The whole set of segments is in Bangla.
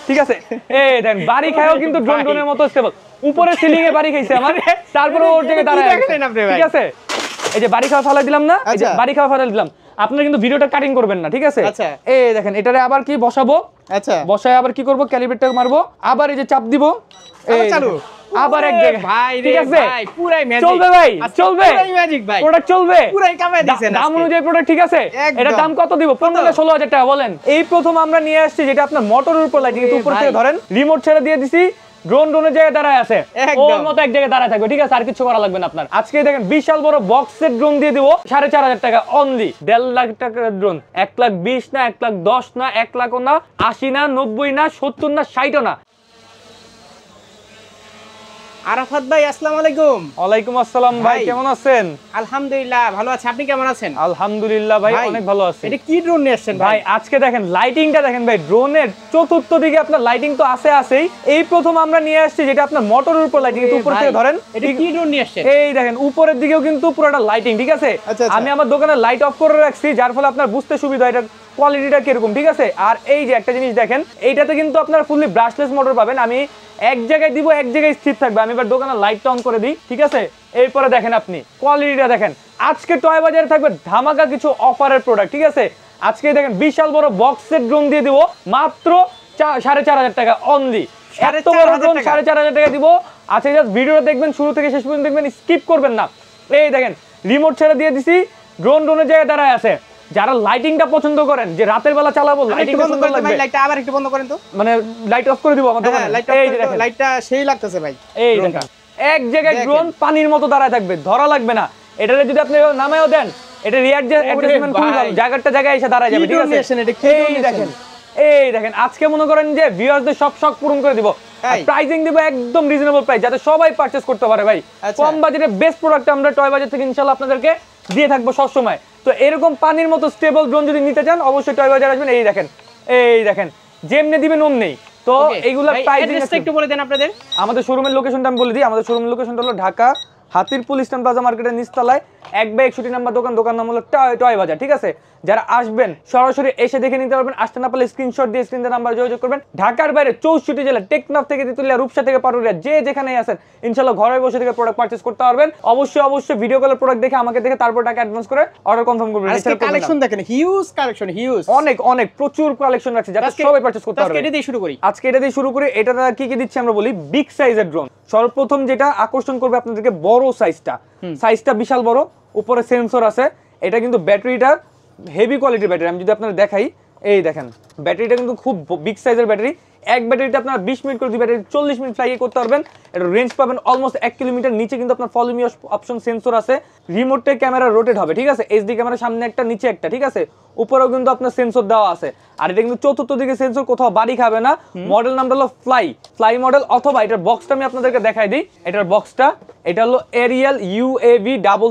ঠিক আছে এই দেখেন বাড়ি খায়ও কিন্তু ড্রোনের মতো স্টেবল উপরে সিলিং এ বাড়ি খাইছে আমার তারপরে ওর জায়গায় দাঁড়ায় ঠিক আছে এই যে বাড়ি খাওয়া ফালাই দিলাম না এই যে বাড়ি খাওয়া ফালাই দিলাম আপনারা কিন্তু ভিডিওটা কাটিং করবেন না ঠিক আছে এই দেখেন এটারে আবার কি বসাবো আচ্ছা বসায় আবার কি করব ক্যালিব্রেটটা মারবো আবার এই যে চাপ দিব এই চালু আবার এক জায়গায় ভাই ঠিক আছে ভাই পুরাই ম্যাজিক চলবে ভাই চলবে পুরাই ম্যাজিক ভাই প্রোডাক্ট চলবে পুরাই কামাই দিছেন দাম অনুযায়ী প্রোডাক্ট ঠিক আছে এটা দাম কত দিব 15-16,000 টাকা বলেন এই প্রথম আমরা নিয়ে আসছি যেটা আপনার মোটরের উপর লাইটিং উপর থেকে ধরেন রিমোট ছেড়ে দিয়ে দিছি ড্রোনের জায়গায় দাঁড়ায় আছে ওর মতো এক জায়গায় দাঁড়ায় থাকবে ঠিক আছে আর কিছু করা লাগবে না আপনার আজকে দেখেন বিশাল বড় বক্সের ড্রোন দিয়ে দিব 4,500 টাকা অনলি 1.5 লাখ টাকার ড্রোন 1,20,000 না 1,10,000 না 1 লাখও না 80 না 90 না 70 না 60ও না আরাফাত ভাই আসসালামু আলাইকুম ওয়ালাইকুম আসসালাম ভাই কেমন আছেন আলহামদুলিল্লাহ ভালো আছি আপনি কেমন আছেন আলহামদুলিল্লাহ ভাই অনেক ভালো আছি এটা কি ড্রোন নিয়ে আসছেন ভাই আজকে দেখেন লাইটিংটা দেখেন ভাই ড্রোনের চতুর্থ দিকে আপনার লাইটিং তো আছেই এই প্রথম আমরা নিয়ে আসছি যেটা আপনার মোটরের উপর লাইটিং উপর থেকে ধরেন এটা কি ড্রোন নিয়ে আসছেন এই দেখেন উপরের দিকেও কিন্তু পুরোটা লাইটিং ঠিক আছে আমি আমার দোকানে লাইট অফ করে রাখছি যার ফলে আপনার বুঝতে সুবিধা এটা কোয়ালিটিটা কিরকম ঠিক আছে আর এই যে একটা জিনিস দেখেন এইটাতে কিন্তু আপনার ফুললি ব্রাশলেস মোটর পাবেন আমি এক জায়গায় দিব এক জায়গায় স্থির থাকবে আমি এবার দোকানে লাইট অন করে দিই ঠিক আছে এরপরে দেখেন আপনি কোয়ালিটিটা দেখেন আজকে টয় বাজারে থাকবে ধামাকা কিছু অফারের প্রোডাক্ট ঠিক আছে আজকে দেখেন বিশাল বড় বক্সের ড্রোন দিয়ে দিব মাত্র 4,500 টাকা অনলি এত বড় ড্রোন 4,500 টাকা দিব আচ্ছা জাস্ট ভিডিওটা দেখবেন শুরু থেকে শেষ পর্যন্ত দেখবেন স্কিপ করবেন না এই দেখেন রিমোট ছেড়ে দিয়ে দিছি ড্রোনের জায়গায় দাঁড়ায় আছে যারা লাইটিংটা পছন্দ করেন যে রাতের বেলা চালাবো লাইটিং বন্ধ করে দেন ভাই লাইটটা আবার একটু বন্ধ করেন তো মানে লাইট অফ করে দিব আমাদের দোকানে এই যে দেখেন লাইটটা সেই লাগতেছে ভাই এই দেখেন এক জায়গায় ড্রোন পানির মতো দাঁড়ায় থাকবে ধরা লাগবে না এটারে যদি আপনি নামায়ও দেন এটা রিয়ার যে অ্যাডজাস্টমেন্ট খুব ভালো জায়গায় এসে দাঁড়ায় যাবে ঠিক আছে এই দেখেন এই দেখেন আজকে মনে করেন যে ভিউয়ারদের সব শখ পূরণ করে দিব প্রাইসিং দিব একদম রিজনেবল প্রাইস যাতে সবাই পারচেজ করতে পারে ভাই কম বাজেটে বেস্ট প্রোডাক্ট আমরা টয় বাজার থেকে ইনশাআল্লাহ আপনাদেরকে দিয়ে থাকবো সব সময় তো এরকম পানির মতো স্টেবল ড্রোন যদি নিতে চান অবশ্যই টয় বাজার আসবেন এই দেখেন যেমনি দিবেন অমনি তো এইগুলা প্রাইসিং একটু বলে দেন আপনাদের আমাদের শোরুমের লোকেশনটা আমি বলে দিই আমাদের শোরুমের লোকেশনটা হলো ঢাকা হাতিরপুল ইস্টার্ন প্লাজা মার্কেটের নিচতলায় 1/61 নাম্বার দোকান নাম হলো টয় বাজার ঠিক আছে যারা আসবেন সরাসরি এসে দেখে নিতে পারবেন আসতে না পারলে স্ক্রিনশট দিয়ে স্ক্রিনের নাম্বার যোগাযোগ করবেন ঢাকার বাইরে 64 জেলা টেকনাফ থেকে তেতুলিয়া রূপসা থেকে পাটুরিয়া যে যেখানেই আছেন ইনশাআল্লাহ ঘরে বসে থেকে প্রোডাক্ট পারচেজ করতে পারবেন অবশ্যই ভিডিও কলের প্রোডাক্ট দেখে আমাকে দেখে তারপর টাকা অ্যাডভান্স করে অর্ডার কনফার্ম করবেন আজকে কালেকশন দেখেন হিউজ কালেকশন হিউজ অনেক প্রচুর কালেকশন আছে যাতে সবাই পারচেজ করতে পারবে আজকে এটা দিয়ে শুরু করি এটা কি দিচ্ছি আমরা বলি বিগ সাইজের ড্রোন সর্বপ্রথম যেটা আকর্ষণ করবে আপনাদেরকে বড় সাইজটা বিশাল বড় উপরে সেন্সর আছে এটা কিন্তু ব্যাটারিটা হেভি কোয়ালিটির ব্যাটারি আমি যদি আপনারা দেখাই এই দেখেন ব্যাটারিটা কিন্তু খুব বিগ সাইজের ব্যাটারি এক ব্যাটারিতে আপনারা 20 মিনিট করে দুই ব্যাটারি 40 মিনিট ফ্লাই করতে পারবেন এটা রেঞ্জ পাবেন অলমোস্ট 1 কিলোমিটার নিচে কিন্তু আপনার ফলো মি অপশন সেন্সর আছে রিমোটে ক্যামেরা রোটেট হবে ঠিক আছে এইচডি ক্যামেরা সামনে একটা নিচে একটা ঠিক আছে উপরেও কিন্তু আপনার সেন্সর দেওয়া আছে আর এটা কিন্তু চতুর্থ দিকে সেন্সর কোথাও বাড়ি খাবে না মডেল নামটা হলো ফ্লাই মডেল অথবা এটার বক্সটা আমি আপনাদেরকে দেখাই দিই এটার বক্সটা এটা হলো এরিয়াল UAV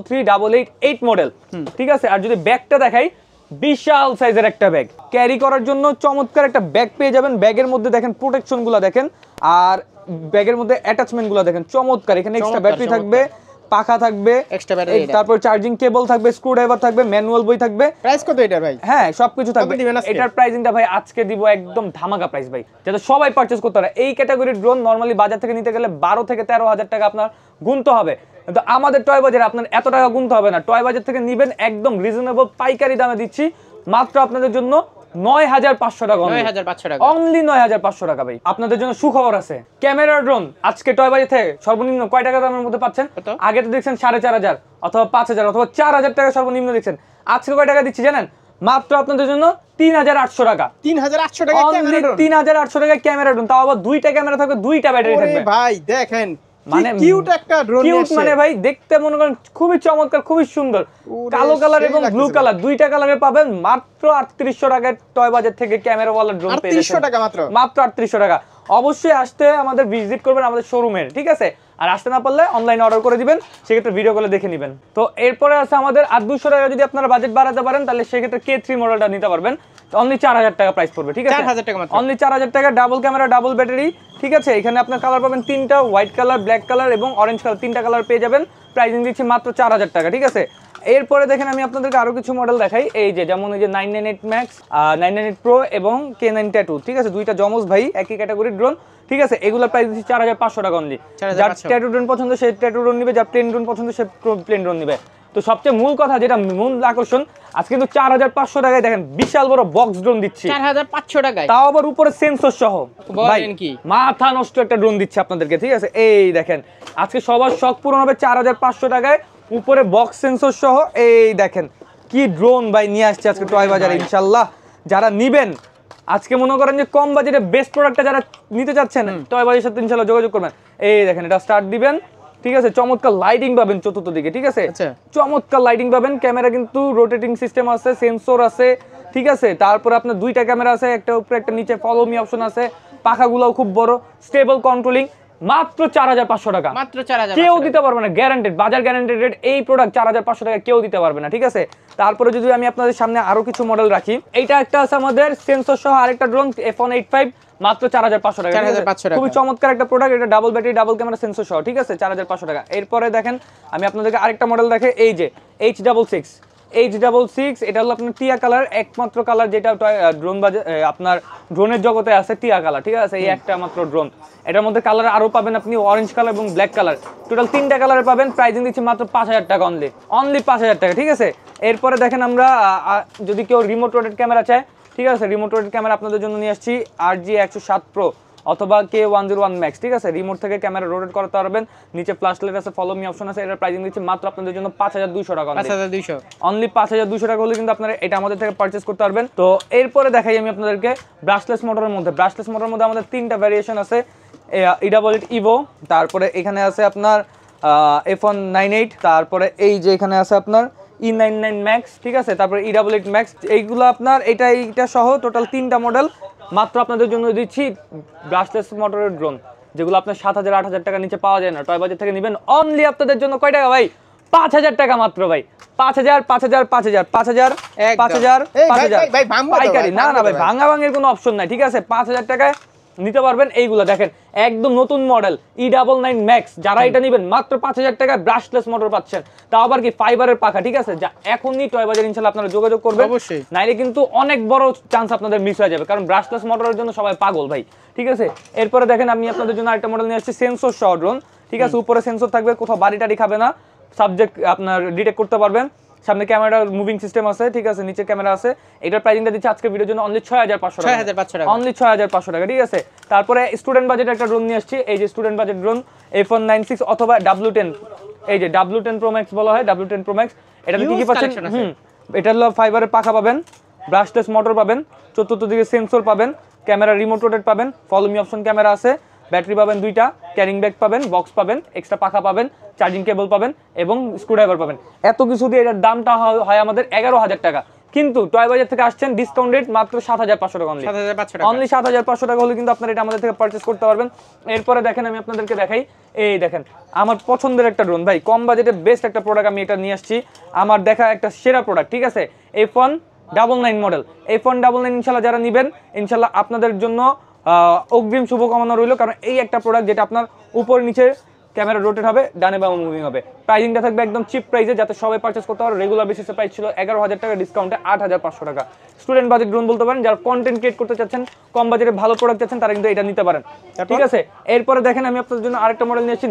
33888 মডেল ঠিক আছে আর যদি ব্যাগটা দেখাই বিশাল সাইজের একটা ব্যাগ ক্যারি করার জন্য চমৎকার একটা ব্যাগ পেয়ে যাবেন ব্যাগের মধ্যে দেখেন প্রোটেকশন গুলো দেখেন আর ব্যাগের মধ্যে অ্যাটাচমেন্ট গুলো দেখেন চমৎকার এখানে এক্সট্রা ব্যাটারি থাকবে পাখা থাকবে এক্সট্রা ব্যাটারি তারপর চার্জিং কেবল থাকবে স্ক্রুড্রাইভার থাকবে ম্যানুয়াল বই থাকবে প্রাইস কত এটার ভাই হ্যাঁ সবকিছু থাকবে এটার প্রাইসিংটা ভাই আজকে দিব একদম ধামাকা প্রাইস ভাই যাতে সবাই পারচেজ করতে পারে এই ক্যাটাগরির ড্রোন নরমালি বাজার থেকে নিতে গেলে 12 থেকে 13,000 টাকা আপনার গুনতে হবে কিন্তু আমাদের টয় বাজারে আপনার এত টাকা গুনতে হবে না টয় বাজার থেকে নেবেন একদম রিজনেবল পাইকারি দামে দিচ্ছি মাত্র আপনাদের জন্য 9,500 টাকা অনলি 9,500 টাকা ভাই আপনাদের জন্য সুখবর আছে ক্যামেরা ড্রোন আজকে টয় বাজার থেকে সর্বনিম্ন কয় টাকা দামের মধ্যে পাচ্ছেন আগে তো দেখছেন 4,500 অথবা 5,000 অথবা 4,000 টাকা সর্বনিম্ন দেখছেন আজকে কয় টাকা দিচ্ছি জানেন মাত্র আপনাদের জন্য 3,800 টাকা 3,800 টাকা 3,800 টাকা ক্যামেরা ড্রোন তাও আবার দুইটা ক্যামেরা থাকবে দুইটা ব্যাটারি থাকবে ভাই দেখেন মানে কিউট একটা ড্রোন কিউট মানে ভাই দেখতে মনে করেন খুবই চমৎকার খুবই সুন্দর কালো কালার এবং ব্লু কালার দুইটা কালারে পাবেন মাত্র 3800 টাকায় টয় বাজার থেকে ক্যামেরা ওয়ালা ড্রোন পেয়ে যাচ্ছেন 3800 টাকা মাত্র 3800 টাকা অবশ্যই আসতে আমাদের ভিজিট করবেন আমাদের শোরুমের ঠিক আছে আর আসতে না পারলে অনলাইনে অর্ডার করে দিবেন সেক্ষেত্রে ভিডিও কলে দেখে নেবেন তো এরপরে আছে আমাদের 800 টাকা যদি আপনারা বাজেট বাড়াতে পারেন তাহলে সেক্ষেত্রে K3 মডেলটা নিতে পারবেন অনলি 4,000 টাকা প্রাইস পড়বে ঠিক আছে 4,000 টাকা মাত্র অনলি 4,000 টাকা ডাবল ক্যামেরা ডাবল ব্যাটারি ঠিক আছে এখানে আপনার কালার পাবেন তিনটা হোয়াইট কালার ব্ল্যাক কালার এবং অরেঞ্জ কালার তিনটা কালার পেয়ে যাবেন প্রাইসিং দিচ্ছি মাত্র 4,000 টাকা ঠিক আছে এরপরে দেখেন আমি আপনাদেরকে আরো কিছু মডেল দেখাই, এই যে যেমন এই যে 998 ম্যাক্স, 998 প্রো এবং K9 ট্যাটু, ঠিক আছে, দুইটা যমজ ভাই একই ক্যাটাগরির ড্রোন, ঠিক আছে। এগুলোর প্রাইস দিচ্ছি 4500 টাকা অনলি। যার ট্যাটু ড্রোন পছন্দ সে ট্যাটু ড্রোন নিবে, যার প্লেন ড্রোন পছন্দ সে প্লেন ড্রোন নিবে। তো সবচেয়ে মূল কথা যেটা মূল আকর্ষণ, আজকে কিন্তু 4500 টাকায় দেখেন বিশাল বড় বক্স ড্রোন দিচ্ছি 4500 টাকায়, তাও আবার উপরে সেন্সর সহ। বলেন কি, মাথা নষ্ট একটা ড্রোন দিচ্ছে আপনাদেরকে, ঠিক আছে। এই দেখেন আজকে সবার শখ পূরণ হবে 4500 টাকায়, উপরে বক্স সেন্সর সহ। এই দেখেন কি ড্রোন ভাই নিয়ে আসছে আজকে টয় বাজারে, ইনশাল্লাহ যারা নিবেন আজকে মনে করেন যে কম বাজেটে বেস্ট প্রোডাক্টটা যারা নিতে চাচ্ছেন টয় বাজারের সাথে ইনশাল্লাহ যোগাযোগ করবেন। এই দেখেন এটা স্টার্ট দিবেন, ঠিক আছে, চমৎকার লাইটিং পাবেন চতুর্থ দিকে, ঠিক আছে, চমৎকার লাইটিং পাবেন। ক্যামেরা কিন্তু রোটেটিং সিস্টেম আছে, সেন্সর আছে, ঠিক আছে। তারপর আপনার দুইটা ক্যামেরা আছে, একটা উপরে একটা নিচে, ফলো মি অপশন আছে, পাখাগুলোও খুব বড়, স্টেবল কন্ট্রোলিং। মাত্র 4500 টাকা, মাত্র 4500, কেউ দিতে পারবে না, গ্যারান্টেড, বাজার গ্যারান্টেড রেট। এই প্রোডাক্ট 4500 টাকা কেউ দিতে পারবে না, ঠিক আছে। তারপরে যদি আমি আপনাদের সামনে আরো কিছু মডেল রাখি, এইটা একটা আছে আমাদের সেন্সর সহ আরেকটা ড্রোন F185, মাত্র 4500 টাকা, 4500 টাকা, খুবই চমৎকার একটা প্রোডাক্ট। এটা double battery double camera sensor সহ, ঠিক আছে, 4500 টাকা। এরপরে দেখেন আমি আপনাদেরকে আরেকটা মডেল দেখে, এই যে H66, এটা হলো আপনার টিয়া কালার, একমাত্র কালার যেটা ড্রোন আপনার ড্রোনের জগতে আছে, টিয়া কালার, ঠিক আছে। এই একটা মাত্র ড্রোন, এটার মধ্যে কালার আরো পাবেন আপনি, অরেঞ্জ কালার এবং ব্ল্যাক কালার, টোটাল 3টা কালারে পাবেন। প্রাইসিং দিচ্ছি মাত্র 5000 টাকা অনলি 5000 টাকা, ঠিক আছে। এরপরে দেখেন আমরা যদি কেউ রিমোট রোটেট ক্যামেরা চায়, ঠিক আছে, রিমোট রোটেট ক্যামেরা আপনাদের জন্য নিয়ে আসছি RG107 Pro অথবা K101 Max, ঠিক আছে। রিমোট থেকে ক্যামেরা রোটেট করতে পারবেন, নিচে ফ্ল্যাশ লাইট আছে, ফলো মি অপশন আছে। এটার প্রাইসিং দিচ্ছি মাত্র আপনাদের জন্য 5200 টাকা, 5200 অনলি 5200 টাকা হলে কিন্তু আপনারা এটা আমাদের থেকে পারচেজ করতে পারবেন। তো এরপরে দেখাই আমি আপনাদেরকে ব্রাশলেস মোটরের মধ্যে, আমাদের 3টা ভ্যারিয়েশন আছে, E88 Evo, তারপরে এখানে আছে আপনার F198, তারপরে এই যে এখানে আছে আপনার E99 Max, ঠিক আছে, তারপরে E88 Max। এইগুলো আপনার এইটা সহ টোটাল 3টা মডেল মাত্র আপনাদের জন্য দিচ্ছি ব্রাশলেস মোটরের ড্রোন, যেগুলো আপনার 7000-8000 টাকা নিচে পাওয়া যায় না। টয় বাজার থেকে নেবেন অনলি আপনাদের জন্য কয় টাকা ভাই? 5000 টাকা মাত্র ভাই, 5000 পাইকারি। না ভাই, ভাঙা ভাঙের কোনো অপশন নাই, ঠিক আছে। 5000 টাকায় নিতে পারবেন এইগুলো। দেখেন একদম নতুন মডেল E99 Max, যারা এটা নেবেন মাত্র 5000 টাকায় ব্রাশলেস মোটর পাচ্ছেন, তাও আবার কি ফাইবারের পাখা, ঠিক আছে। যা এখনই টয় বাজার ইনশাআল্লাহ আপনারা যোগাযোগ করবেন, অবশ্যই, নাইলে কিন্তু অনেক বড় চান্স আপনাদের মিস হয়ে যাবে, কারণ ব্রাশলেস মোটরের জন্য সবাই পাগল ভাই, ঠিক আছে। এরপরে দেখেন আমি আপনাদের জন্য আরেকটা মডেল নিয়ে আসছি সেন্সর সহ ড্রোন, ঠিক আছে। উপরে সেন্সর থাকবে, কোথাও বাড়ি টাড়ি খাবে না, সাবজেক্ট আপনার ডিটেক্ট করতে পারবেন। সামনে ক্যামেরা মুভিং সিস্টেম আছে, ঠিক আছে, নিচে ক্যামেরা আছে। এটার প্রাইসিংটা দিচ্ছে আজকে ভিডিওর জন্য অনলি 6500 টাকা, অনলি 6500 টাকা, ঠিক আছে। তারপরে স্টুডেন্ট বাজেটের একটা ড্রোন নিয়ে আসছি, এই যে স্টুডেন্ট বাজেট ড্রোন F196 অথবা W10, এই যে W10 Pro Max বলা হয়, W10 Pro Max। এটাতে কি কি পাচ্ছেন? এটা হলো ফাইবারের পাখা পাবেন, ব্রাশলেস মোটর পাবেন, চতুর্থ দিকে সেন্সর পাবেন, ক্যামেরা রিমোট রোটেট পাবেন, ফলো মি অপশন ক্যামেরা আছে, ব্যাটারি পাবেন 2টা, ক্যারিং ব্যাগ পাবেন, বক্স পাবেন, এক্সট্রা পাখা পাবেন, চার্জিং কেবল পাবেন এবং স্ক্রুড্রাইভার পাবেন। এত কিছু দিয়ে এটার দামটা হয় আমাদের 11000 টাকা, কিন্তু টয় বাজার থেকে আসছেন ডিসকাউন্ট রেট মাত্র 7500 টাকা, অনলি 7500 টাকা হলে কিন্তু আপনারা এটা আমাদের থেকে পারচেজ করতে পারবেন। এরপরে দেখেন আমি আপনাদেরকে দেখাই, এই দেখেন আমার পছন্দের একটা ড্রোন ভাই, কম বাজেটে বেস্ট একটা প্রোডাক্ট আমি এটা নিয়ে আসছি, আমার দেখা একটা সেরা প্রোডাক্ট, ঠিক আছে। F199 মডেল, F199 ইনশাআল্লাহ যারা নেবেন ইনশাআল্লাহ আপনাদের জন্য অগ্রিম শুভকামনা রইল, কারণ এই একটা প্রোডাক্ট যেটা আপনার উপর নিচে ক্যামেরা রোটেট হবে, ডানে বামে মুভিং হবে। প্রাইসিংটা থাকবে একদম চিপ প্রাইসে, যাতে সবাই পারচেজ করতে পারে। রেগুলার বেসিসে প্রাইস ছিল 11000 টাকা, ডিসকাউন্টে 8500 টাকা। স্টুডেন্ট বাজেট ড্রোন বলতে পারেন, যারা কন্টেন্ট ক্রিয়েট করতে চাচ্ছেন, কম বাজেটে ভালো প্রোডাক্ট চাচ্ছেন, তারা কিন্তু এটা নিতে পারেন, ঠিক আছে। এরপরে দেখেন আমি আপনাদের জন্য আরেকটা মডেল নিয়েছি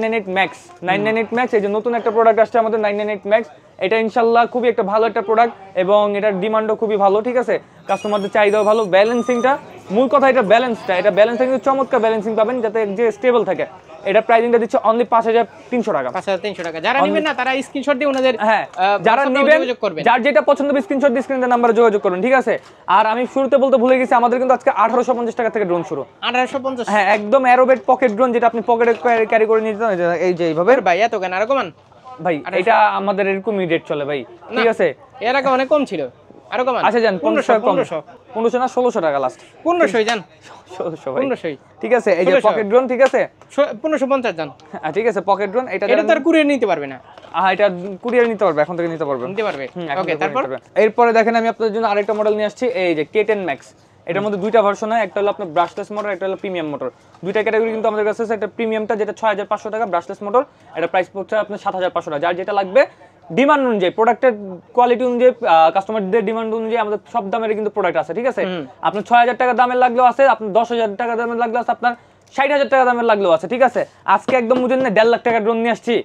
998 Max, এই যে নতুন একটা প্রোডাক্ট আসছে আমাদের 998 Max। এটা ইনশাআল্লাহ খুবই একটা ভালো একটা প্রোডাক্ট এবং এটার ডিমান্ডও খুবই ভালো, ঠিক আছে, কাস্টমারদের চাহিদাও ভালো। ব্যালেন্সিংটা মূল কথা, এটা ব্যালেন্সিং কিন্তু চমৎকার ব্যালেন্সিং পাবেন, যাতে যে স্টেবল থাকে। এটা প্রাইসিংটা দিচ্ছে অনলি 5300 টাকা, 5300 টাকা। যারা নেবেন না তারা স্ক্রিনশট দিয়ে ওনাদের, হ্যাঁ যারা নেবেন যার যেটা পছন্দ হবে স্ক্রিনশট দিয়ে স্ক্রিনের নাম্বারে যোগাযোগ করুন, ঠিক আছে। আর আমি শুরুতে বলতে ভুলে গেছি, আমাদের কিন্তু আজকে 1850 টাকা থেকে ড্রোন শুরু, 1850, হ্যাঁ একদম অ্যারোবেট পকেট ড্রোন, যেটা আপনি পকেটে ক্যারি করে নিতে পারেন, এই যে এইভাবে। ভাই এত কেন, আরো কমান ভাই, এটা আমাদের এরকমই রেট চলে ভাই, ঠিক আছে। এর আগে অনেক কম ছিল, আরো কমান। আচ্ছা জান 1500 না 1600 টাকা লাস্ট, 1500 জান, 1600 ভাই, 1500, ঠিক আছে। এই যে পকেট ড্রোন, ঠিক আছে, 1550 জান, ঠিক আছে পকেট ড্রোন। এটা তার কুরিয়ার নিতে পারবে না, এটা কুরিয়ার নিতে পারবে, এখন থেকে নিতে পারবে। ওকে, তারপর এরপরে দেখেন আমি আপনাদের জন্য আরেকটা মডেল নিয়ে আসছি, এই যে K10 Max। এটার মধ্যে দুইটা ভার্সন হয়, একটা হলো আপনার ব্রাশলেস মোটর, একটা হলো প্রিমিয়াম মোটর। দুইটা ক্যাটাগরি কিন্তু আমাদের কাছে আছে। একটা প্রিমিয়ামটা যেটা 6500 টাকা, ব্রাশলেস মোটর এটা প্রাইস পড়ছে আপনার 7500 টাকা। যার যেটা লাগবে ডিমান্ড অনুযায়ী, প্রোডাক্টের কোয়ালিটি অনুযায়ী, কাস্টমারদের ডিমান্ড অনুযায়ী আমাদের সব দামের কিন্তু প্রোডাক্ট আছে, ঠিক আছে? আপনার 6000 টাকা দামের লাগলেও আছে, আপনার 10000 টাকা দামের লাগলেও আছে, আপনার 60000 টাকা দামের লাগলেও আছে, ঠিক আছে? আজকে একদম বুঝেন না 1.5 লাখ টাকার ড্রোন নিয়ে আসছি,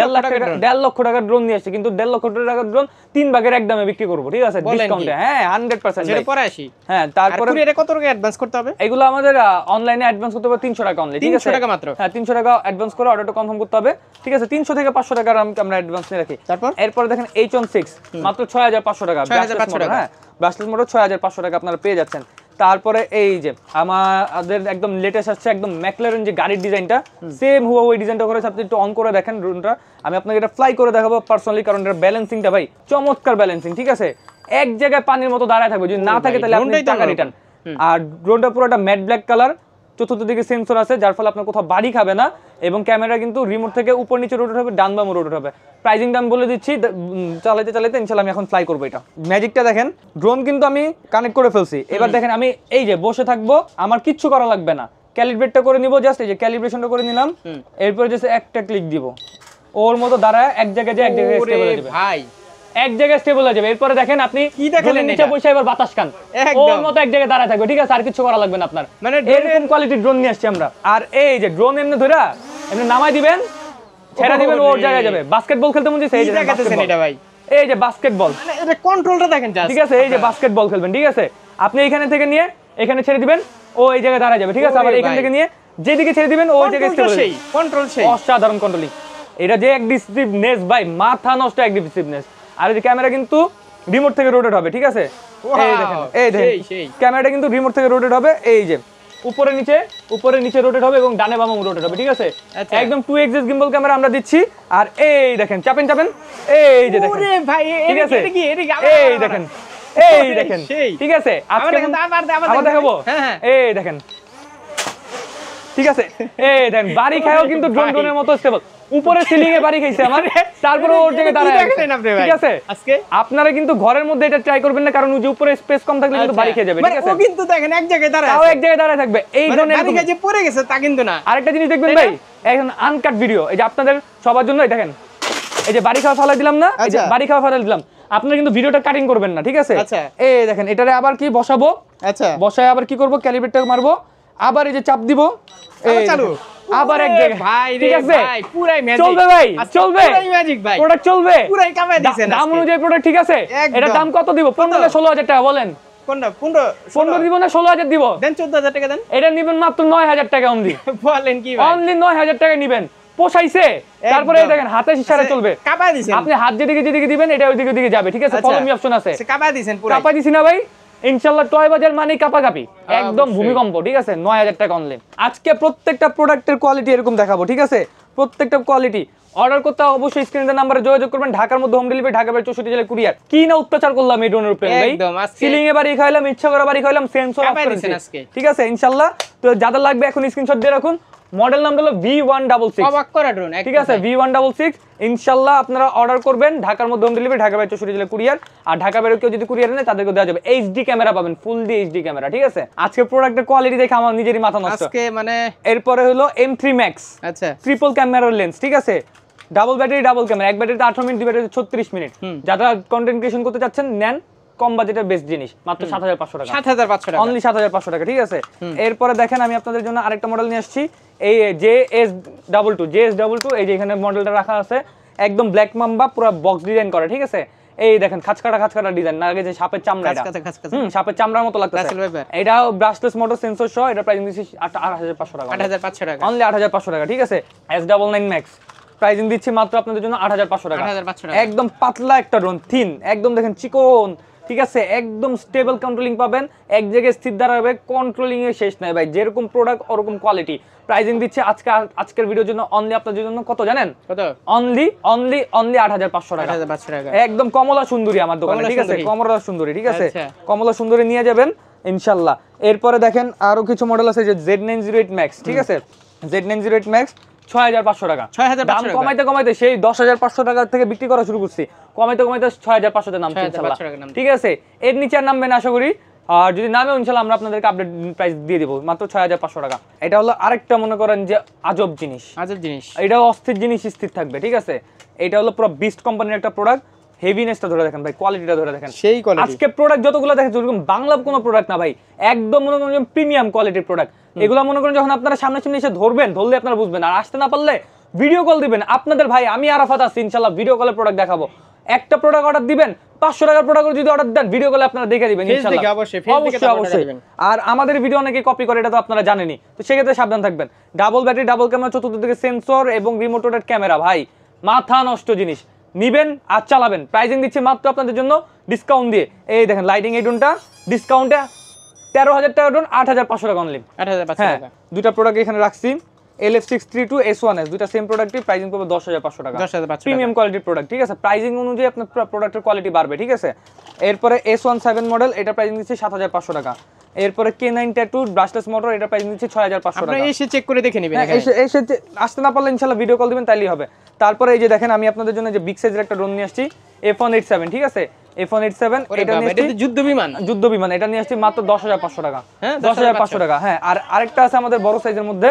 1.5 লক্ষ টাকার ড্রোন নিয়ে আসছি, কিন্তু 1.5 লক্ষ টাকার ড্রোন 3 ভাগের এক দামে বিক্রি করবো, ঠিক আছে? ডিসকাউন্টে, হ্যাঁ 100%। যেটা পরে আসি, হ্যাঁ তারপরে কুরিয়ারে কত টাকা অ্যাডভান্স করতে হবে? এগুলো আমাদের অনলাইনে অ্যাডভান্স করতে হবে 300 টাকা অনলি, ঠিক আছে? 300 টাকা মাত্র। হ্যাঁ 300 টাকা অ্যাডভান্স করে অর্ডারটা কনফার্ম করতে হবে, ঠিক আছে? 300 থেকে 500 টাকার আমরা অ্যাডভান্স নিয়ে রাখি। এরপর দেখেন H16 মাত্র 6500 টাকা, 6500 টাকা। হ্যাঁ ব্রাশলেস মোটর 6500 টাকা আপনারা পেয়ে যাচ্ছেন। তারপরে এই যে আমাদের একদম লেটেস্ট আসছে একদম ম্যাকলারেন যে গাড়ির ডিজাইনটা, সেম হুয়াওয়ে ডিজাইনটা করেছে। আপনি একটু অন করে দেখেন ড্রোনটা, আমি আপনাকে এটা ফ্লাই করে দেখাবো পার্সোনালি, কারণ এর ব্যালেন্সিংটা ভাই চমৎকার ব্যালেন্সিং, ঠিক আছে? এক জায়গায় পানির মতো দাঁড়ায় থাকবে, যদি না থাকে তাহলে আপনি টাকা রিটার্ন। আর ড্রোনটা পুরোটা ম্যাট ব্ল্যাক কালার, চতুর্থ দিকে সেন্সর আছে, যার ফলে আপনার কোথাও বাড়ি খাবে না, এবং ক্যামেরা কিন্তু রিমোট থেকে উপর নিচে রোটেট হবে, ডান বাম রোটেট হবে। প্রাইজিং দাম বলে দিচ্ছি, চালাতে চালাতে ইনশাআল্লাহ আমি এখন ফ্লাই করবো এটা। ম্যাজিকটা দেখেন, ড্রোন কিন্তু আমি কানেক্ট করে ফেলছি। এবার দেখেন আমি এই যে বসে থাকবো, আমার কিচ্ছু করা লাগবে না, ক্যালিব্রেটটা করে নিব, জাস্ট এই যে ক্যালিব্রেশনটা করে নিলাম, এরপর জাস্ট একটা ক্লিক দিব, ওর মতো দাঁড়ায় এক জায়গায় যে এক জায়গায় স্টেবল হয়ে যাবে ভাই, এক জায়গায় স্টেবল হয়ে যাবে। এরপরে দেখেন আপনি কি দেখালেন, নিচে বসে এবার বাতাস খান, ওর মতো এক জায়গায় দাঁড়ায় থাকবে, ঠিক আছে? আর কিছু করা লাগবে না আপনার। মানে এরকম কোয়ালিটির ড্রোন নিয়ে আসছি আমরা। আর এই যে ড্রোন এমনি ধরে এমনি নামাই দিবেন, ছেড়ে দিবেন, ওর জায়গায় যাবে। বাস্কেটবল খেলতে মন চাইছে, এই যে দেখাতেছেন এটা ভাই, এই যে বাস্কেটবল, মানে এটা কন্ট্রোলটা দেখেন জাস্ট, ঠিক আছে? এই যে বাস্কেটবল খেলবেন, ঠিক আছে? আপনি এখানে থেকে নিয়ে এখানে ছেড়ে দিবেন, ও এই জায়গায় দাঁড়ায় যাবে, ঠিক আছে? আবার এখান থেকে নিয়ে যেদিকে ছেড়ে দিবেন ওই জায়গায় স্টেবল হবে। কন্ট্রোল সেই অসাধারণ কন্ট্রোলিং, এটা যে অ্যাগ্রেসিভনেস ভাই, মাথা নষ্ট অ্যাগ্রেসিভনেস। আর এই যে ক্যামেরা কিন্তু রিমোট থেকে রোটেট হবে, ঠিক আছে? এই দেখেন, এই দেখেন ক্যামেরাটা কিন্তু রিমোট থেকে রোটেট হবে, এই যে উপরে নিচে রোটেট হবে এবং ডানে বামে রোটেট হবে, ঠিক আছে? একদম 2 এক্সিস গিম্বল ক্যামেরা আমরা দিচ্ছি। আর এই দেখেন চাপেন, এই যে দেখেন, ওরে ভাই ঠিক আছে? এই দেখেন, এই দেখেন, ঠিক আছে? আজকে আবার দেখাবো, হ্যাঁ এই দেখেন, ঠিক আছে? এই দেখেন বাড়ি খায়ও কিন্তু ড্রোনের মতো স্টেবল, উপরে সিলিং এ বাড়ি খাইছে আমার, তারপরে ওর জায়গায় দাঁড়ায় আছে, ঠিক আছে? আজকে আপনারা কিন্তু ঘরের মধ্যে এটা ট্রাই করবেন না, কারণ ওই যে উপরে স্পেস কম থাকলে কিন্তু বাড়ি খেয়ে যাবে, ঠিক আছে? ও কিন্তু দেখেন এক জায়গায় দাঁড়ায় আছে, তাও এক জায়গায় দাঁড়ায় থাকবে, এই ধরনের বাড়ি খাইছে পড়ে গেছে তা কিন্তু না। আরেকটা জিনিস দেখবেন ভাই, এখন আনকাট ভিডিও, এই যে আপনাদের সবার জন্য দেখেন, এই যে বাড়ি খাওয়া ফালাই দিলাম না, এই যে বাড়ি খাওয়া ফালাই দিলাম, আপনারা কিন্তু ভিডিওটা কাটিং করবেন না, ঠিক আছে? এই দেখেন এটারে আবার কি বসাবো, আচ্ছা বসায় আবার কি করব, ক্যালিব্রেটটা মারবো, আবার এই যে চাপ দিব, এই চালু, আবার এক জায়গায় ভাই, ঠিক আছে? ভাই পুরাই ম্যাজিক চলবে ভাই, চলবে পুরাই ম্যাজিক ভাই, প্রোডাক্ট চলবে পুরাই কামাই দিবেন। দাম অনুযায়ী প্রোডাক্ট, ঠিক আছে? এটা দাম কত দিব? 15 না 16000 টাকা বলেন? কোনটা 15 দিব না 16000 দিব? দেন 14000 টাকা দেন। এটা নেবেন মাত্র 9000 টাকা অনলি। বলেন কি ভাই, অনলি 9000 টাকা নেবেন, পোষাইছে? তারপরে এই দেখেন হাতে ইশারা চলবে, কাপায় দিবেন আপনি, হাত যেদিকে দিবেন এটা ওইদিকে দিকে যাবে, ঠিক আছে? ফলো মি অপশন আছে, কাপায় দিবেন পুরো, কাপায় দিছি না ভাই? ইনশাআল্লাহ টয় বাজার মানে কাপাকাপি, একদম ভূমিকম্প, ঠিক আছে? 9000 টাকা অনলি। আজকে প্রত্যেকটা প্রোডাক্টের কোয়ালিটি এরকম দেখাবো, ঠিক আছে? প্রত্যেকটা কোয়ালিটি অর্ডার করতে অবশ্যই স্ক্রিনের নাম্বারে যোগাযোগ করবেন। ঢাকার মধ্যে হোম ডেলিভারি, ঢাকা বাইরে 64 জেলায় কুরিয়ার। কি না অত্যাচার করলাম এই ড্রোনের উপরে ভাই, সিলিং এ বাড়ি খাইলাম, ইচ্ছা করে বাড়ি খাইলাম, সেন্সর অফ করে দিয়েছি, ঠিক আছে? ইনশাআল্লাহ তো যাদের লাগবে এখন স্ক্রিনশট দিয়ে রাখুন। মডেল নাম হলো V166, অবাক করা ড্রোন, ঠিক আছে? V166 ইনশাআল্লাহ আপনারা অর্ডার করবেন। ঢাকার মধ্যে হোম ডেলিভারি, ঢাকা বাইরে 64 জেলায় কুরিয়ার। আর ঢাকা বাইরে কেউ যদি কুরিয়ার নেয় তাদেরকে দেওয়া যাবে এইচডি ক্যামেরা পাবেন, ফুল ডি এইচডি ক্যামেরা, ঠিক আছে? আজকে প্রোডাক্টের কোয়ালিটি দেখে আমার নিজেরই মাথা নষ্ট আজকে, মানে এরপরে হলো M3 Max, আচ্ছা ট্রিপল ক্যামেরার লেন্স, ঠিক আছে? ডাবল ব্যাটারি, ডাবল ক্যামেরা, এক ব্যাটারিতে 18 মিনিট, দুই ব্যাটারিতে 36 মিনিট। যারা কন্টেন্ট ক্রিয়েশন করতে চাচ্ছেন নেন, কম বাজেটের বেস্ট জিনিস, মাত্র 7500 টাকা, 7500 টাকা অনলি, 7500 টাকা, ঠিক আছে? এরপরে দেখেন আমি আপনাদের জন্য আরেকটা মডেল নিয়ে আসছি, এই JS22, এই যে এখানে মডেলটা রাখা আছে, একদম ব্ল্যাক মাম্বা, পুরো বক্স ডিজাইন করা, ঠিক আছে? এই দেখেন খাঁচকাটা ডিজাইন, না আগে যে সাপের চামড়া, সাপের চামড়ার মতো লাগতেছে। এটা ব্রাশলেস মোটর সেন্সর সহ, এটা প্রাইস দিচ্ছি 8500 টাকা, 8500 টাকা অনলি, 8500 টাকা, ঠিক আছে? S99 Max প্রাইসিং দিচ্ছি মাত্র আপনাদের জন্য 8500 টাকা, একদম পাতলা একটা ড্রোন, থিন একদম, দেখেন চিকন, ঠিক আছে? একদম স্টেবল কন্ট্রোলিং পাবেন, এক জায়গায় স্থির দাঁড়াবে, কন্ট্রোলিং এর শেষ নাই ভাই, যেরকম প্রোডাক্ট ওরকম কোয়ালিটি। প্রাইসিং দিচ্ছে আজকের ভিডিওর জন্য অনলি আপনাদের জন্য কত জানেন? কত? অনলি 8500 টাকা, 8500 টাকা, একদম কমলা সুন্দরী আমার দোকানে, ঠিক আছে? কমলা সুন্দরী, ঠিক আছে? কমলা সুন্দরী নিয়ে যাবেন ইনশাআল্লাহ। এরপরে দেখেন আরো কিছু মডেল আছে, যে Z908 Max, ঠিক আছে? Z908 Max 6500 টাকা, দাম কমাইতে সেই 10500 টাকা থেকে বিক্রি করা শুরু করছি, কমাইতে 6500 তে নামছে ইনশাআল্লাহ, ঠিক আছে? এর নিচে আর নামবে না আশা করি, আর যদি নামে ইনশাআল্লাহ আমরা আপনাদেরকে আপডেট প্রাইস দিয়ে দিব মাত্র 6500 টাকা। এটা হলো আরেকটা মনে করেন যে আজব জিনিস, এটা অস্থির জিনিস স্থির থাকবে, ঠিক আছে। এটা হলো পুরো বিস্ট কোম্পানির একটা প্রোডাক্ট। হেভিনেসটা ধরে দেখেন ভাই, কোয়ালিটিটা ধরে দেখেন, সেই কোয়ালিটি। আজকে প্রোডাক্ট যতগুলো দেখেন যেরকম বাংলা কোনো প্রোডাক্ট না ভাই, একদম মনে করেন প্রিমিয়াম কোয়ালিটির প্রোডাক্ট। এগুলো মনে করেন যখন আপনারা সামনাসামনি এসে ধরবেন, ধরলে আপনারা বুঝবেন। আর আসতে না পারলে ভিডিও কল দিবেন। আপনাদের ভাই আমি আরাফাত আছি, ইনশাআল্লাহ ভিডিও কলে প্রোডাক্ট দেখাবো। একটা প্রোডাক্ট অর্ডার দিবেন, 500 টাকার প্রোডাক্ট যদি অর্ডার দেন ভিডিও কলে আপনারা দেখে দিবেন ইনশাআল্লাহ। অবশ্যই। আর আমাদের ভিডিও অনেকে কপি করে, এটা তো আপনারা জানেনই। তো সেক্ষেত্রে সাবধান থাকবেন। ডাবল ব্যাটারি, ডাবল ক্যামেরা, চতুর্থ দিকে সেন্সর এবং রিমোট রোটেট ক্যামেরা, ভাই মাথা নষ্ট জিনিস। নিবেন আর চালাবেন। প্রাইসিং দিচ্ছি মাত্র আপনাদের জন্য ডিসকাউন্ট দিয়ে। এই দেখেন লাইটিং এই ড্রোনটা ডিসকাউন্টে 13,000 টাকা ড্রোন, 8,500 টাকা অনলি। 8,500 টাকা। দুইটা প্রোডাক্ট এখানে রাখছি, LF632 S1S, দুইটা সেম প্রোডাক্টই, প্রাইসিং করবে 10,500 টাকা। প্রিমিয়াম কোয়ালিটির প্রোডাক্ট, ঠিক আছে। প্রাইসিং অনুযায়ী আপনার প্রোডাক্টের কোয়ালিটি বাড়বে, ঠিক আছে। এরপরে S17 মডেল, এটা প্রাইসিং দিচ্ছি 7,500 টাকা। এরপরে K9 ট্যাটু ব্রাশলেস মোটর, এটা প্রাইসিং দিচ্ছি 6,500 টাকা। আপনি এসে চেক করে দেখে নেবেন। এসে আসতে না পারলে ইনশাআল্লাহ ভিডিও কল দিবেন, তাইলেই হবে। তারপরে এই যে দেখেন আমি আপনাদের জন্য যে বিগ সাইজের একটা ড্রোন নিয়ে আসছি, F187, ঠিক আছে। F187 এটা নিয়ে আসছি, যুদ্ধ বিমান। এটা নিয়ে আসছি মাত্র 10,500 টাকা। 10,500 টাকা। হ্যাঁ, আর আরেকটা আছে আমাদের বড় সাইজের মধ্যে,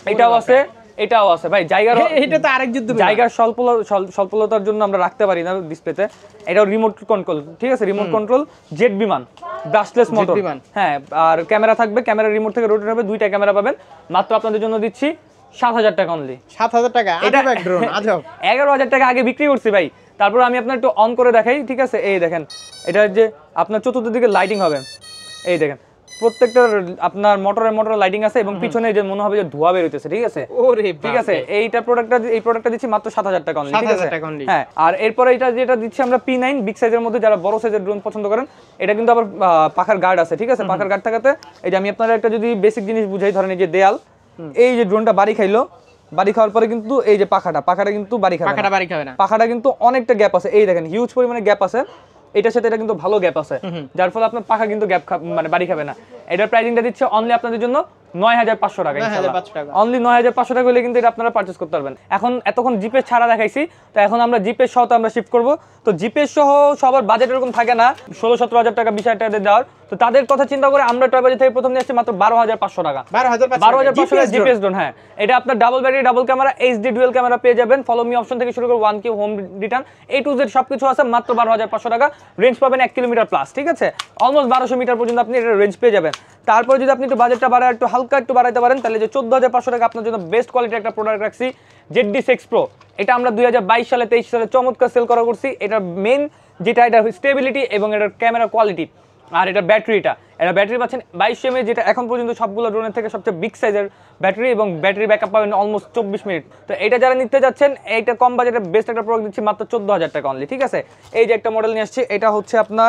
এটাও আছে ভাই। এটা তো আরেক যুদ্ধ, জায়গার স্বল্পতার জন্য আমরা রাখতে পারি না ডিসপ্লেতে। এটাও রিমোট কন্ট্রোল, ঠিক আছে। রিমোট কন্ট্রোল জেট বিমান, ব্রাশলেস মোটর। হ্যাঁ, আর ক্যামেরা থাকবে, ক্যামেরা রিমোট থেকে রোটেট হবে, দুইটা ক্যামেরা পাবেন। মাত্র আপনাদের জন্য দিচ্ছি 7,000 টাকা অনলি। 7,000 টাকা? এটা এক ড্রোন আজব। 11,000 টাকা আগে বিক্রি করছি ভাই। তারপর আমি আপনার একটু অন করে দেখাই, ঠিক আছে। এই দেখেন, এটা যে আপনার চতুর্থ দিকে লাইটিং হবে, এই দেখেন প্রত্যেকটা আপনার মোটর লাইটিং আছে এবং পিছনে যে মনে হবে যে ধোঁয়া বের হইতেছে, ঠিক আছে। ঠিক আছে, এই প্রোডাক্টটা দিচ্ছি মাত্র 7,000 টাকা অনলি, ঠিক আছে। হ্যাঁ, আর এরপরে এটা যেটা দিচ্ছি আমরা P9 বিগ সাইজের মধ্যে, যারা বড় সাইজের ড্রোন পছন্দ করেন। এটা কিন্তু আবার পাখার গার্ড আছে, ঠিক আছে। পাখার গার্ড থাকাতে এই যে আমি আপনারা একটা যদি বেসিক জিনিস বুঝাই, ধরেন এই যে দেয়াল, এই যে ড্রোনটা বাড়ি খাওয়ার পরে কিন্তু এই যে পাখাটা কিন্তু বাড়ি খাবে না। পাখাটা কিন্তু অনেকটা গ্যাপ আছে, এই দেখেন হিউজ পরিমাণে গ্যাপ আছে। এটার সাথে এটা কিন্তু ভালো গ্যাপ আছে, যার ফলে আপনার পাখা কিন্তু মানে বাড়ি খাবে না। এটার প্রাইসিংটা দিচ্ছে অনলি আপনাদের জন্য 9,500 টাকা। অনলি 9,500 টাকা হলে কিন্তু এটা আপনারা পারচেজ করতে পারবেন। এখন এতক্ষণ জিপে ছাড়া দেখাইছি, তো এখন আমরা জিপে সহ আমরা শিফট করব। তো জিপে সহ সবার বাজেট এরকম থাকে না 16-17 হাজার টাকা 20,000 টাকা দেওয়ার। তো তাদের কথা চিন্তা করে আমরা টয় বাজেট থেকে প্রথম নিয়ে আসছি মাত্র 12,500 টাকা। 12,500 টাকা জিপিএস ড্রোন। হ্যাঁ, এটা আপনার double battery, double camera, HD dual camera পেয়ে যাবেন। ফলো মি অপশন থেকে শুরু করে 1K home return A to Z সবকিছু আছে মাত্র 12,500 টাকা। রেঞ্জ পাবেন 1 কিলোমিটার প্লাস, ঠিক আছে। অলমোস্ট 1200 মিটার পর্যন্ত আপনি এটা রেঞ্জ পেয়ে যাবেন। তারপরে যদি আপনি একটু বাজেটটা বাড়ায় একটু হালকা একটু বাড়াইতে পারেন, তাহলে যে 14,500 টাকা আপনার জন্য বেস্ট কোয়ালিটির একটা প্রোডাক্ট রাখছি, ZD6 Pro। এটা আমরা 2022 সালে 23 সালে চমৎকার সেল করা করছি। এটা মেন যেটা, এটা স্টেবিলিটি এবং এটার ক্যামেরা কোয়ালিটি। আর এটা ব্যাটারি পাচ্ছেন 2200 mAh, যেটা এখন পর্যন্ত সবগুলো ড্রোনের থেকে সবচেয়ে বিগ সাইজের ব্যাটারি, এবং ব্যাটারি ব্যাকআপ পাবেন অলমোস্ট 24 মিনিট। তো এটা যারা নিতে যাচ্ছেন, এইটা কম বাজেটের বেস্ট একটা প্রোডাক্ট দিচ্ছি মাত্র 14,000 টাকা অনলি, ঠিক আছে। এই যে একটা মডেল নিয়ে আসছি, এটা হচ্ছে আপনার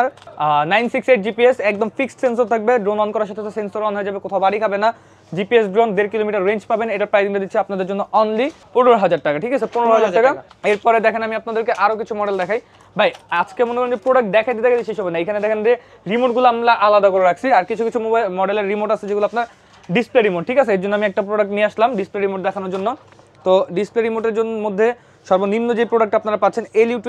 968 GPS, একদম ফিক্সড সেন্সর থাকবে। ড্রোন অন করার সাথে সাথে সেন্সর অন হয়ে যাবে, কোথাও বাড়ি খাবে না। জিপিএস ড্রোন 1.5 কিলোমিটার রেঞ্জ পাবেন। এটা প্রাইসিংটা দিচ্ছি আপনাদের জন্য অনলি 15,000 টাকা, ঠিক আছে। 15,000 টাকা। এরপরে দেখেন আমি আপনাদেরকে আরো কিছু মডেল দেখাই ভাই। আজকে মনে করেন যে প্রোডাক্ট দেখাইতে শেষ হবে না। এখানে দেখেন যে রিমোটগুলো আমরা আলাদা করে রাখছি, আর কিছু কিছু মডেলের রিমোট আছে যেগুলো আপনার ডিসপ্লে রিমোট, ঠিক আছে। এর জন্য আমি একটা প্রোডাক্ট নিয়ে আসলাম ডিসপ্লে রিমোট দেখানোর জন্য। তো ডিসপ্লে রিমোটের জন্য মধ্যে সর্বনিম্ন যে প্রোডাক্ট আপনারা পাচ্ছেন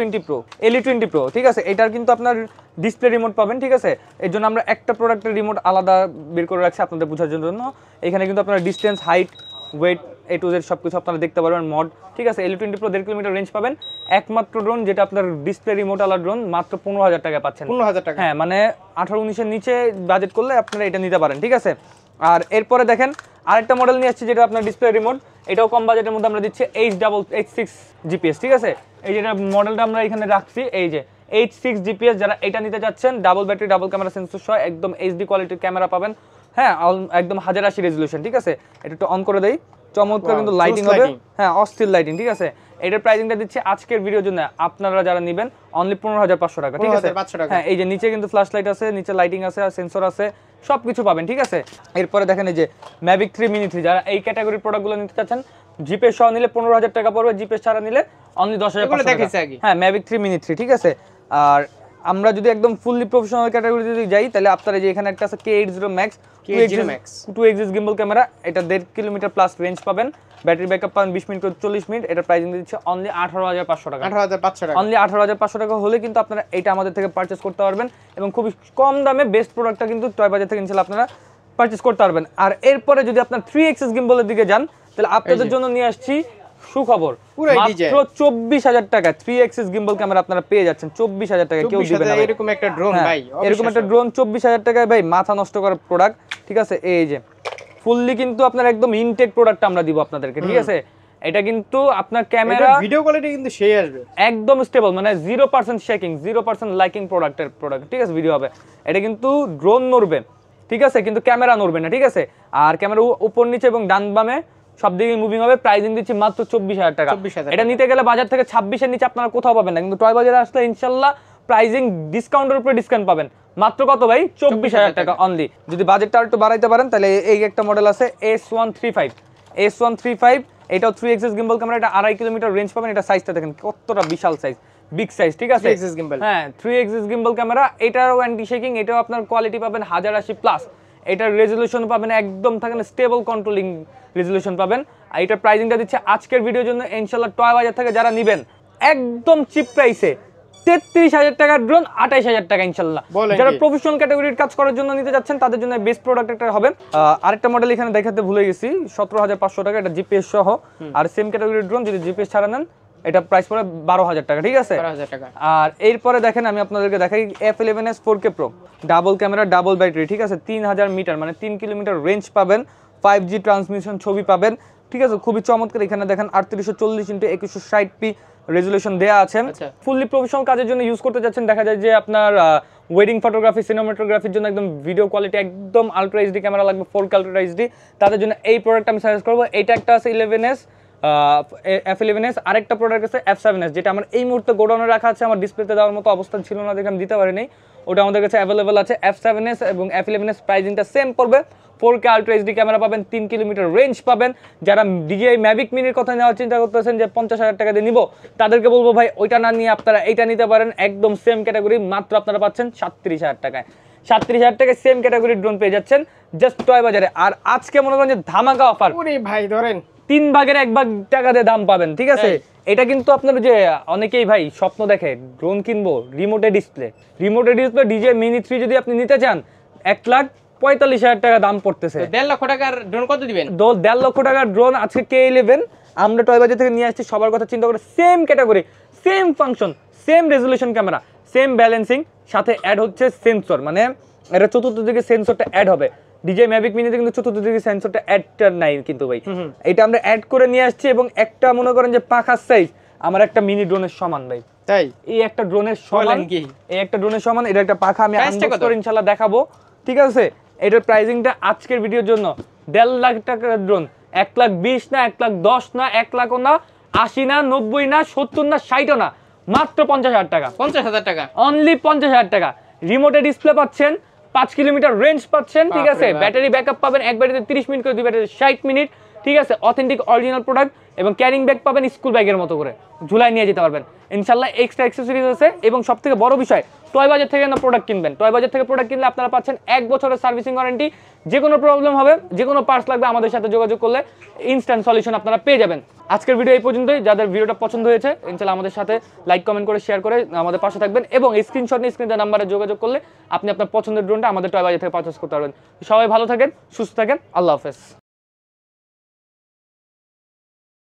LU20 Pro, ঠিক আছে। এটার কিন্তু আপনার ডিসপ্লে রিমোট পাবেন, ঠিক আছে। এর জন্য আমরা একটা প্রোডাক্টের রিমোট আলাদা বের করে রাখছি আপনাদের বোঝার জন্য। এখানে কিন্তু আপনারা distance, height, weight, A to Z সবকিছু আপনারা দেখতে পারবেন মড, ঠিক আছে। LU20 Pro 1.5 কিলোমিটার রেঞ্জ পাবেন। একমাত্র ড্রোন যেটা আপনার ডিসপ্লে রিমোট আলা ড্রোন, মাত্র 15,000 টাকা পাচ্ছেন। 15,000 টাকা, হ্যাঁ, মানে 18-19 এর নিচে বাজেট করলে আপনারা এটা নিতে পারেন, ঠিক আছে। আর এরপরে দেখেন আরেকটা মডেল নিয়ে আসছি, যেটা আপনার ডিসপ্লে রিমোট। এটাও কম বাজেটের মধ্যে আমরা দিচ্ছি H6 GPS, ঠিক আছে। এই যেটা মডেলটা আমরা এখানে রাখছি, এই যে H6 GPS, যারা এটা নিতে যাচ্ছেন, double battery, double camera sensor সহ একদম HD কোয়ালিটির ক্যামেরা পাবেন। হ্যাঁ, একদম 1080 রেজলিউশন, ঠিক আছে। এটা একটু অন করে দেই, চমৎকার কিন্তু লাইটিং হবে। হ্যাঁ, অস্থির লাইটিং, ঠিক আছে। এটার প্রাইসিংটা দিচ্ছি আজকের ভিডিওর জন্য আপনারা যারা নেবেন অনলি 15,500 টাকা, ঠিক আছে। হ্যাঁ, এই যে নিচে কিন্তু ফ্ল্যাশ লাইট আছে, নিচে লাইটিং আছে, আর সেন্সর আছে, সবকিছু পাবেন, ঠিক আছে। এরপরে দেখেন এই যে Mavic 3 Mini 3, যারা এই ক্যাটাগরির প্রোডাক্টগুলো নিতে চাচ্ছেন, জিপে সহ নিলে 15,000 টাকা পড়বে, জিপে ছাড়া নিলে অনলি 10,500 টাকা। হ্যাঁ, Mavic 3 Mini 3, ঠিক আছে। আর আমরা যদি একদম ফুললি প্রফেশনাল ক্যাটাগরি যদি যাই, তাহলে আপনারা যে এখানে একটা আছে K80 Max, two axis gimbal camera, এটা 1.5 কিলোমিটার প্লাস রেঞ্জ পাবেন, ব্যাটারি ব্যাকআপ পাবেন 20 মিনিট করে 40 মিনিট। এটা প্রাইসিং দিচ্ছে অনলি 18,500 টাকা। 18,500 টাকা, অনলি 18,500 টাকা হলে কিন্তু আপনারা এটা আমাদের থেকে পারচেজ করতে পারবেন এবং খুবই কম দামে বেস্ট প্রোডাক্টটা কিন্তু টয় বাজার থেকে ইনশাআল্লাহ আপনারা পারচেজ করতে পারবেন। আর এরপরে যদি আপনার 3 এক্সিস গিম্বলের দিকে যান তাহলে আপনাদের জন্য নিয়ে আসছি সুখবর, মাত্র 24,000 টাকা 3 এক্সিস গিম্বল ক্যামেরা আপনারা পেয়ে যাচ্ছেন। 24,000 টাকা কেউ দিবে না এরকম একটা ড্রোন ভাই, এরকম একটা ড্রোন 24,000 টাকায় ভাই মাথা নষ্ট করার প্রোডাক্ট, ঠিক আছে। এই যে ফুললি কিন্তু আপনার একদম ইনটেক প্রোডাক্ট আমরা দিব আপনাদেরকে, ঠিক আছে। এটা কিন্তু আপনার ক্যামেরা ভিডিও কোয়ালিটি কিন্তু সেই আসবে, একদম স্টেবল, মানে 0% শেকিং 0% লাইকিং প্রোডাক্ট, ঠিক আছে, ভিডিও হবে। এটা কিন্তু ড্রোন নড়বে, ঠিক আছে, কিন্তু ক্যামেরা নড়বে না, ঠিক আছে। আর ক্যামেরা উপর নিচে এবং ডান বামে সব দিকে মুভিং হবে। প্রাইসিং দিচ্ছি মাত্র 24,000 টাকা। এটা নিতে গেলে বাজার থেকে 26-এর নিচে আপনারা কোথাও পাবেন না, কিন্তু টয় বাজারে আসলে ইনশাআল্লাহ প্রাইসিং ডিসকাউন্টের উপরে ডিসকাউন্ট পাবেন। মাত্র কত ভাই? 24,000 টাকা অনলি। যদি বাজেটটা একটু বাড়াইতে পারেন তাহলে এই একটা মডেল আছে S135, এটাও 3 এক্সিস গিম্বল ক্যামেরা, এটা 2.5 কিলোমিটার রেঞ্জ পাবেন। এটা সাইজটা দেখেন কতটা বিশাল সাইজ, বিগ সাইজ, ঠিক আছে। হ্যাঁ 3 এক্সিস গিম্বল ক্যামেরা, এটারও অ্যান্টি শেকিং, এটাও আপনার কোয়ালিটি পাবেন 1080 প্লাস। এটার রেজলিউশন পাবেন একদম থাকেন স্টেবল কন্ট্রোলিং রেজলিউশন পাবেন। আর এটার প্রাইসিংটা দিচ্ছে আজকের ভিডিওর জন্য ইনশাআল্লাহ টয় বাজার থেকে যারা নেবেন একদম চিপ প্রাইসে 33,000 টাকার ড্রোন 28,000 টাকা ইনশাআল্লাহ। যারা প্রফেশনাল ক্যাটাগরির কাজ করার জন্য নিতে যাচ্ছেন তাদের জন্য বেস্ট প্রোডাক্ট একটা হবে। আরেকটা মডেল এখানে দেখাতে ভুলে গেছি, 17,500 টাকা, এটা জিপিএস সহ। আর সেম ক্যাটাগরির ড্রোন যদি জিপিএস ছাড়া নেন এটা প্রাইস পড়ে 12,000 টাকা, ঠিক আছে। আর এরপরে দেখেন আমি আপনাদেরকে দেখাই F11s 4K Pro, double camera, double battery, ঠিক আছে। 3000 মিটার মানে 3 কিলোমিটার রেঞ্জ পাবেন, 5G ট্রান্সমিশন ছবি পাবেন, ঠিক আছে, খুবই চমৎকার। এখানে দেখেন 3840x2160p রেজলিউশন দেয়া আছে। ফুললি প্রফেশনাল কাজের জন্য ইউজ করতে যাচ্ছেন, দেখা যায় যে আপনার ওয়েডিং ফটোগ্রাফি, সিনেমাটোগ্রাফির জন্য একদম ভিডিও কোয়ালিটি একদম আলট্রা এইচডি ক্যামেরা লাগবে, 4K আলট্রা এইচডি, তাদের জন্য এই প্রোডাক্ট আমি সাজেস্ট করবো। এটা একটা আছে F11s, আরেকটা প্রোডাক্ট আছে F7s, যেটা আমার এই মুহূর্তে গোডাউনে রাখা আছে, আমার ডিসপ্লেতে দেওয়ার মতো অবস্থান ছিল না দেখে আমি দিতে পারিনি, ওটা আমাদের কাছে অ্যাভেলেবল আছে। F7s এবং F11s প্রাইসিংটা সেম পড়বে, 4K আলট্রা এইচডি ক্যামেরা পাবেন, 3 কিলোমিটার রেঞ্জ পাবেন। যারা DJI Mavic Mini কথা নেওয়ার চিন্তা করতেছেন যে 50,000 টাকা দিয়ে নিব, তাদেরকে বলবো ভাই ওইটা না নিয়ে আপনারা এইটা নিতে পারেন, একদম সেম ক্যাটাগরি, মাত্র আপনারা পাচ্ছেন 37,000 টাকায়। 37,000 টাকায় সেম ক্যাটাগরির ড্রোন পেয়ে যাচ্ছেন জাস্ট টয় বাজারে। আর আজকে মনে করেন যে ধামাকা অফার, ভাই ধরেন 3 ভাগের 1 ভাগ টাকা দিয়ে দাম পাবেন, ঠিক আছে। এটা কিন্তু আপনার যে অনেকেই ভাই স্বপ্ন দেখে ড্রোন কিনবো রিমোটে ডিসপ্লে DJI Mini 3 যদি আপনি নিতে চান 1,45,000 টাকা দাম পড়তেছে। 1.5 লক্ষ টাকার ড্রোন কত দিবেন? 1.5 লক্ষ টাকার ড্রোন আজকে K11 আমরা টয় বাজার থেকে নিয়ে আসছি, সবার কথা চিন্তা করে same category, same function, same resolution camera, same balancing, সাথে অ্যাড হচ্ছে সেন্সর, মানে এটা চতুর্থ দিকে সেন্সরটা অ্যাড হবে। DJI Mavic Mini তে কিন্তু চতুর্থ দিকে সেন্সরটা অ্যাডটা নাই কিন্তু ভাই, এটা আমরা অ্যাড করে নিয়ে আসছি। এবং একটা মনে করেন যে পাখার সাইজ আমার একটা মিনি ড্রোনের সমান ভাই, তাই এই একটা ড্রোনের সমান, এই একটা ড্রোনের সমান, এটা একটা পাখা আমি আনবক্স করে ইনশাআল্লাহ দেখাবো, ঠিক আছে। এটার প্রাইসিংটা আজকের ভিডিওর জন্য 1.5 লাখ টাকার ড্রোন, 1,20,000 না, 1,10,000 না, 1 লাখও না, 80 না, 90 না, 70 না, 60ও না, মাত্র 50,000 টাকা। 50,000 টাকা অনলি 50,000 টাকা। রিমোটে ডিসপ্লে পাচ্ছেন, 5 কিলোমিটার রেঞ্জ পাচ্ছেন, ঠিক আছে। ব্যাটারি ব্যাকআপ পাবেন এক ব্যাটারিতে 30 মিনিট করে, 2 ব্যাটারিতে 60 মিনিট, ঠিক আছে। অথেন্টিক অরিজিনাল প্রোডাক্ট এবং ক্যারিং ব্যাগ পাবেন স্কুল ব্যাগের মতো করে, ঝুলাই নিয়ে যেতে পারবেন ইনশাআল্লাহ। এক্সট্রা অ্যাক্সেসরিজ আছে এবং সবথেকে বড় বিষয় টয় বাজার থেকে না প্রোডাক্ট কিনবেন, টয় বাজার থেকে প্রোডাক্ট কিনলে আপনারা পাচ্ছেন 1 বছরের সার্ভিসিং ওয়ারেন্টি। যে কোনো প্রবলেম হবে, যে কোনো পার্টস লাগবে আমাদের সাথে যোগাযোগ করলে ইনস্ট্যান্ট সলিউশন আপনারা পেয়ে যাবেন। আজকের ভিডিও এই পর্যন্তই। যাদের ভিডিওটা পছন্দ হয়েছে ইনশাআল্লাহ আমাদের সাথে লাইক, কমেন্ট করে, শেয়ার করে আমাদের পাশে থাকবেন এবং স্ক্রিনশট নিয়ে স্ক্রিনের নাম্বারে যোগাযোগ করলে আপনি আপনার পছন্দের ড্রোনটা আমাদের টয় বাজার থেকে পারচেজ করতে পারবেন। সবাই ভালো থাকেন, সুস্থ থাকেন, আল্লাহ হাফেজ।